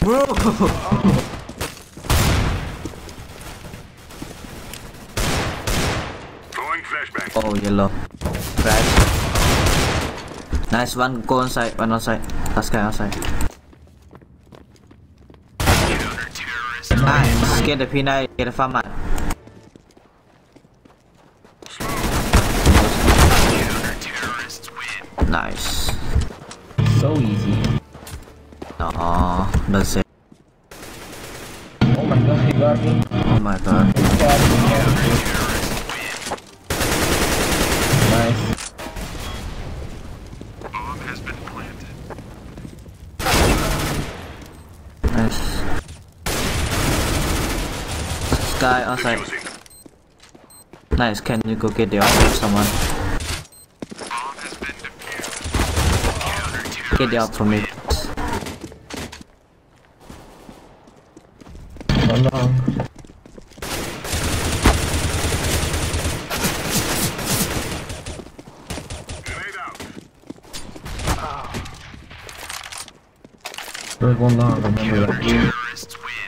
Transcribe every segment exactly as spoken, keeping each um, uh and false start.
Bro! Oh, yellow. Crash. Nice one. Go on side. One on side. Last guy on side. Nice. Get the P nine. Get the farm man. Nice. So easy. No, that's it. Oh my god, he got me. Oh my god. He got me. Nice. Bomb has been planted. Nice. Sky outside. Nice. Can you go get the op of someone? Bomb has been defused. Get the op for me. So long. There's one long, remember that. Terrorists win.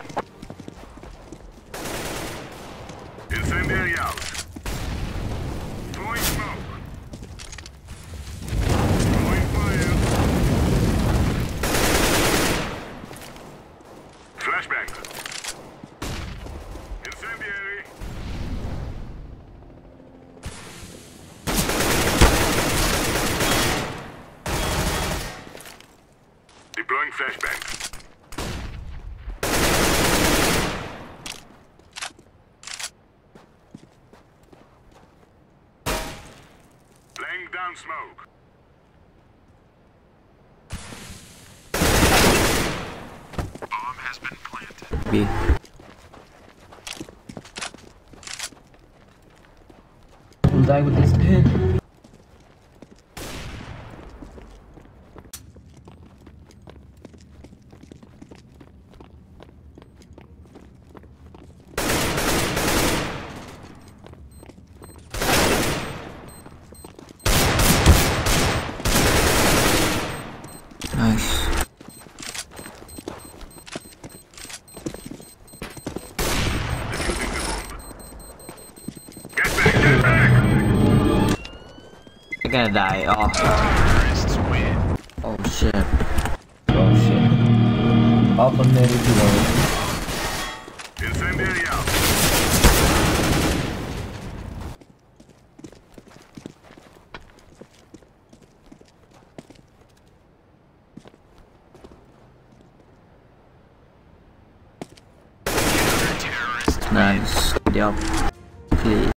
Incendiary out. Throwing smoke. Throwing fire. Flashbang. Incendiary. Deploying flashbang. Laying down smoke. Bomb has been planted. B. Who's I with this pin? Nice. Get back, get back! You're gonna die. Oh. Terrorists win. Oh shit. Oh shit. Up on there if you want. Incendiary out. Nice. Good job. Please.